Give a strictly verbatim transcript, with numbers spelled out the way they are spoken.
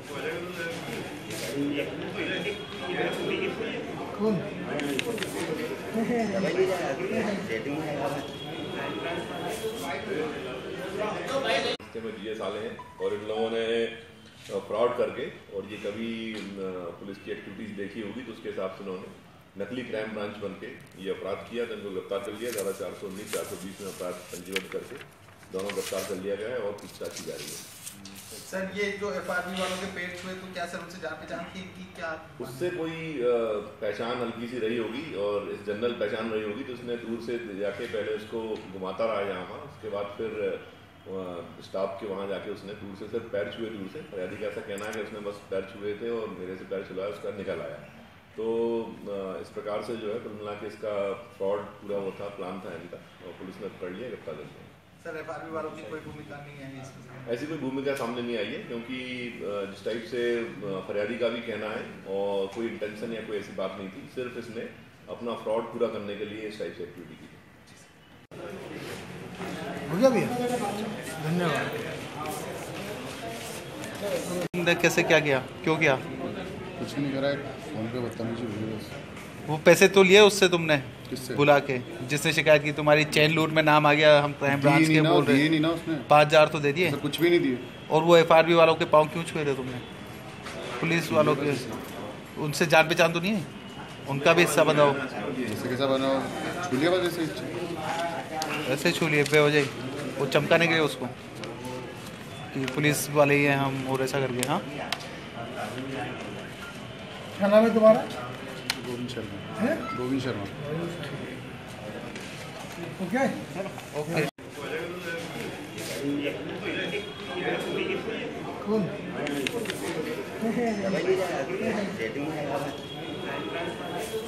में दिए साले हैं और इन लोगों ने फ्रॉड करके, और ये कभी पुलिस की एक्टिविटीज़ देखी होगी तो उसके हिसाब से उन्होंने नकली क्राइम ब्रांच बन के ये अपराध किया। तो इनको गिरफ्तार कर लिया। धारा चार सौ उन्नीस चार सौ बीस में अपराध पंजीबद्ध करके दोनों गिरफ्तार कर लिया गया है और पूछताछ की जा रही है। सर ये जो एफ आर बी वालों के पेट हुए तो क्या सर उनसे जान पहचान थी इनकी? क्या उससे कोई पहचान हल्की सी रही होगी और इस जनरल पहचान रही होगी तो उसने दूर से जाके पहले उसको घुमाता रहा यहाँ वहाँ, उसके बाद फिर स्टाफ के वहाँ जाके उसने दूर से सिर्फ पैर छुए दूर से। फरियादी का ऐसा कहना है कि उसने बस पैर छुए थे और मेरे से पैर छुलाया, उसका निकल आया। तो इस प्रकार से जो है कुल मिला के इसका फ्रॉड पूरा वो था, प्लान था इनका, और पुलिस ने पकड़ लिया, गिरफ्तार कर लिया। सर एफ आर बी वालों की कोई भूमिका नहीं है इसमें? ऐसी कोई भूमिका सामने नहीं आई है, क्योंकि जिस टाइप से फरियादी का भी कहना है और कोई इंटेंशन या कोई ऐसी बात नहीं थी, सिर्फ इसने अपना फ्रॉड पूरा करने के लिए इस टाइप से एक्टिविटी की। हो गया भैया, धन्यवाद। कैसे क्या किया, क्यों किया? कुछ नहीं करा, फोन पे बदतमीजी हुई बस। वो पैसे तो लिए उससे तुमने? किससे? बुला के, जिसने शिकायत की तुम्हारी चेन लूट में नाम आ गया, हम क्राइम ब्रांच के बोल रहे हैं। नहीं ना उसने पाँच हजार तो दे दिए? कुछ भी नहीं दिए। और वो एफ आर बी वालों के पाँव क्यों छुए थे तुमने? पुलिस वालों के उनसे जान पहचान तो नहीं है? उनका भी हिस्सा बनाओ। जैसे कैसा बनाओ, छू लिया बस ऐसे ऐसे छू लिए बेवजह, वो चमकाने के लिए उसको कि पुलिस वाले ही हैं हम, और ऐसा करके। हाँ, क्या नाम है तुम्हारा? गोविंद शर्मा। गोविंद शर्मा। Okay okay. कौन?